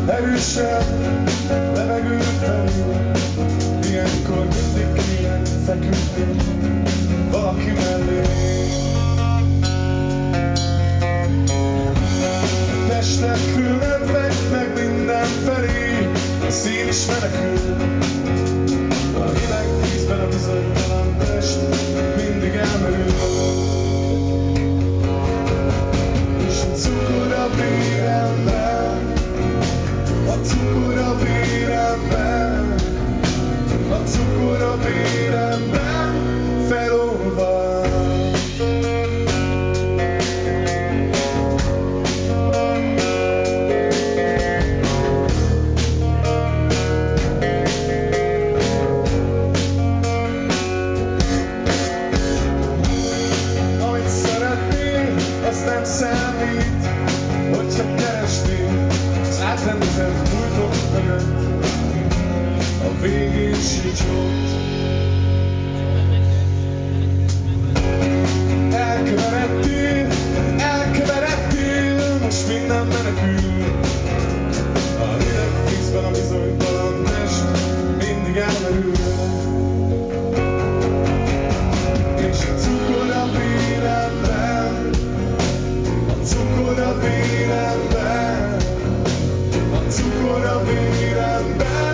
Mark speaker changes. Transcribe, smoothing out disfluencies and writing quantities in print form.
Speaker 1: erősen levegő felül. Ilyenkor mindig kéne feküdni valaki mellé. Testek különbek meg mindenfelé, a szín is menekül. A hideg vízben a bizonytalan test mindig elmerül. És a cukor a véremben, a cukor a véremben, a cukor a véremben felolvad. Nem számít, hogyha keresnél az átrendezett múltok mögött, a végén sincs ott. Elkeveredtél, most minden menekül. A hideg vízben a bizonytalan test mindig elmerül. És a cukor a véremben, a cukor a véremben, a cukor a véremben